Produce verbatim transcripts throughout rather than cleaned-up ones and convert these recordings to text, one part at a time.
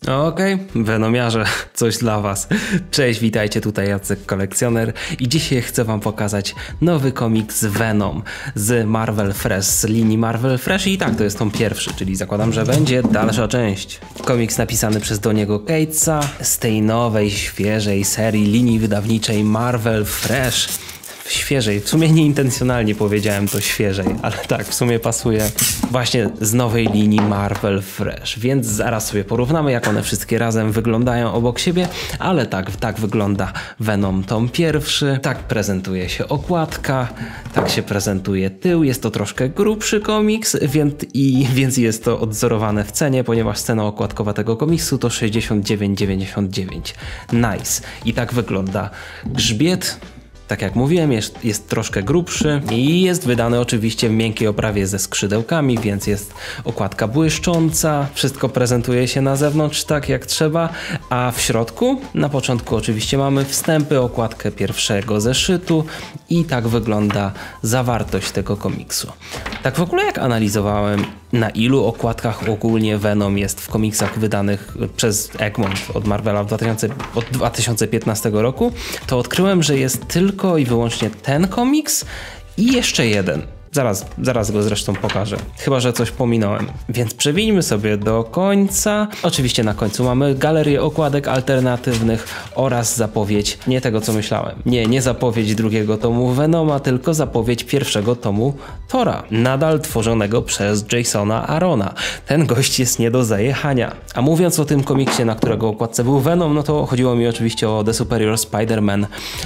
Okej, okay. Venomiarze, coś dla was. Cześć, witajcie, tutaj Jacek Kolekcjoner i dzisiaj chcę wam pokazać nowy komiks Venom z Marvel Fresh, z linii Marvel Fresh i tak, to jest tom pierwszy, czyli zakładam, że będzie dalsza część. Komiks napisany przez Donniego Catesa z tej nowej, świeżej serii linii wydawniczej Marvel Fresh. Świeżej, w sumie nieintencjonalnie powiedziałem to świeżej, ale tak, w sumie pasuje właśnie z nowej linii Marvel Fresh, więc zaraz sobie porównamy, jak one wszystkie razem wyglądają obok siebie, ale tak, tak wygląda Venom tom pierwszy, tak prezentuje się okładka, tak się prezentuje tył, jest to troszkę grubszy komiks, więc, i, więc jest to odzorowane w cenie, ponieważ cena okładkowa tego komiksu to sześćdziesiąt dziewięć dziewięćdziesiąt dziewięć. Nice. I tak wygląda grzbiet. Tak jak mówiłem, jest, jest troszkę grubszy i jest wydany oczywiście w miękkiej oprawie ze skrzydełkami, więc jest okładka błyszcząca, wszystko prezentuje się na zewnątrz tak jak trzeba, a w środku na początku oczywiście mamy wstępy, okładkę pierwszego zeszytu i tak wygląda zawartość tego komiksu. Tak w ogóle jak analizowałem, na ilu okładkach ogólnie Venom jest w komiksach wydanych przez Egmont od Marvela w od dwa tysiące piętnastego roku, to odkryłem, że jest tylko i wyłącznie ten komiks i jeszcze jeden. Zaraz, zaraz go zresztą pokażę. Chyba że coś pominąłem. Więc przewinijmy sobie do końca. Oczywiście na końcu mamy galerię okładek alternatywnych oraz zapowiedź nie tego, co myślałem. Nie, nie zapowiedź drugiego tomu Venoma, tylko zapowiedź pierwszego tomu Thora. Nadal tworzonego przez Jasona Aarona. Ten gość jest nie do zajechania. A mówiąc o tym komiksie, na którego okładce był Venom, no to chodziło mi oczywiście o The Superior Spider-Man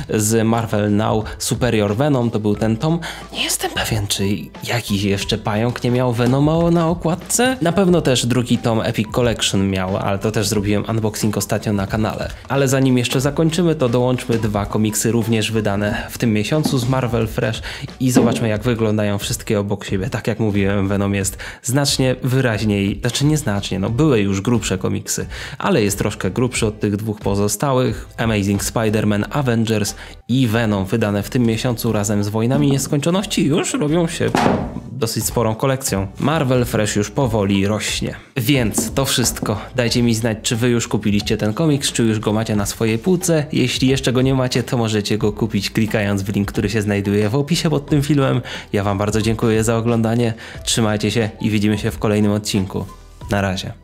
z Marvel Now. Superior Venom to był ten tom. Nie jestem pewien, czy jakiś jeszcze pająk nie miał Venoma na okładce? Na pewno też drugi tom Epic Collection miał, ale to też zrobiłem unboxing ostatnio na kanale. Ale zanim jeszcze zakończymy, to dołączmy dwa komiksy również wydane w tym miesiącu z Marvel Fresh i zobaczmy, jak wyglądają wszystkie obok siebie. Tak jak mówiłem, Venom jest znacznie wyraźniej, znaczy nieznacznie, no były już grubsze komiksy, ale jest troszkę grubszy od tych dwóch pozostałych. Amazing Spider-Man, Avengers i Venom wydane w tym miesiącu razem z Wojnami Nieskończoności już robią się dosyć sporą kolekcją. Marvel Fresh już powoli rośnie. Więc to wszystko. Dajcie mi znać, czy wy już kupiliście ten komiks, czy już go macie na swojej półce. Jeśli jeszcze go nie macie, to możecie go kupić klikając w link, który się znajduje w opisie pod tym filmem. Ja wam bardzo dziękuję za oglądanie. Trzymajcie się i widzimy się w kolejnym odcinku. Na razie.